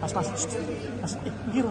Mas. Giro.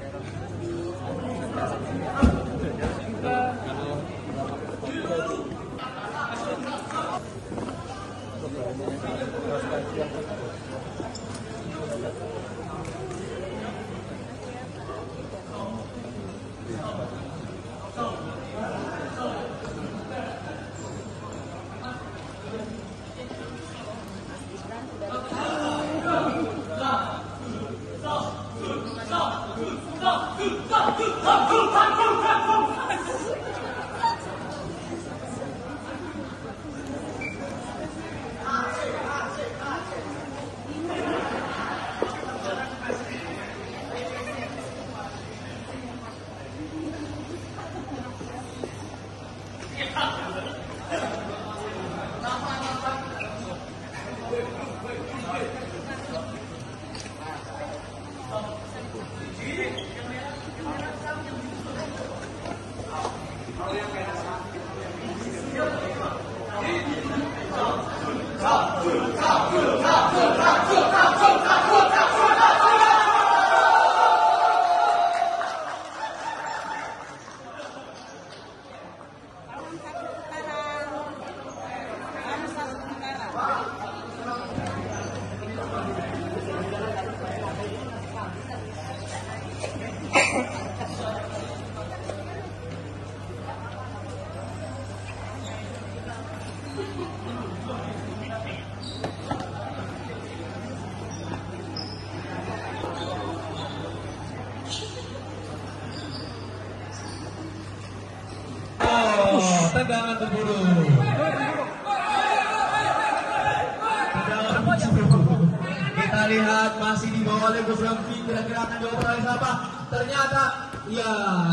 Tendangan berburu. Kita lihat masih dibawa oleh Gus Ramfi. Kira-kira akan jawab oleh siapa? Ternyata ya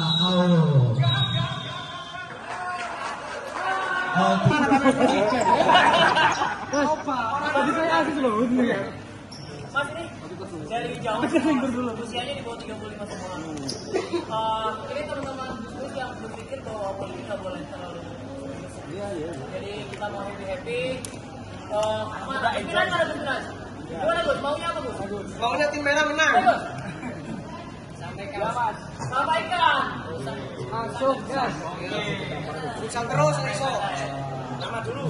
Tadi saya asik loh. Mas ini dari jauh usianya di bawah 35 semua. Ini teman-teman terus yang berpikir bahwa politik nggak boleh terlalu. Jadi kita mau happy. Mana pimpinan ada pimpinan? Gimana Gus? Maunya apa Gus? Maunya tim merah menang. Sampaikan Mas. Sampaikan. Masuk gas. Futsal terus besok. Nama dulu.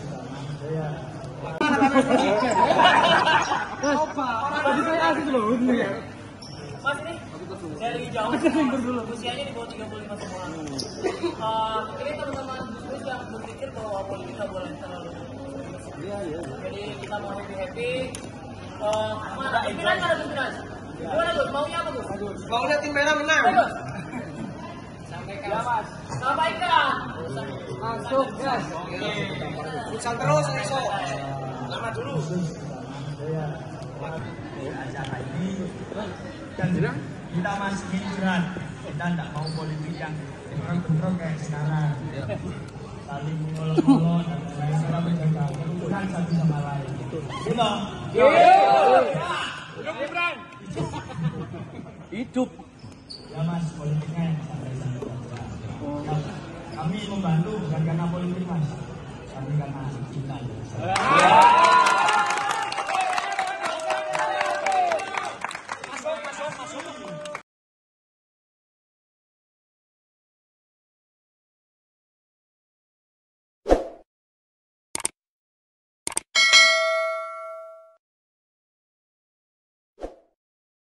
Tadi saya asik loh. Mas ini dari jauh usianya di bawah 35 semua. Ini teman-teman terus yang berpikir bahwa politik nggak boleh terlalu. Jadi kita mau happy. Mana pimpinan ada pimpinan? Gimana Gus? Maunya apa Gus? Maunya tim merah menang. Sampaikan Mas. Sampaikan. Masuk gas. Futsal terus besok. Nama dulu. Acara ini dan kita masih hiburan, kita tidak mau politik yang bentrok kayak sekarang, saling mengolok-olok dan saling menjaga kerukunan satu sama lain. Gitu. Hidup. Ya Mas, politiknya yang santai-santai saja. Kami membantu bukan karena politik Mas, tapi karena cinta.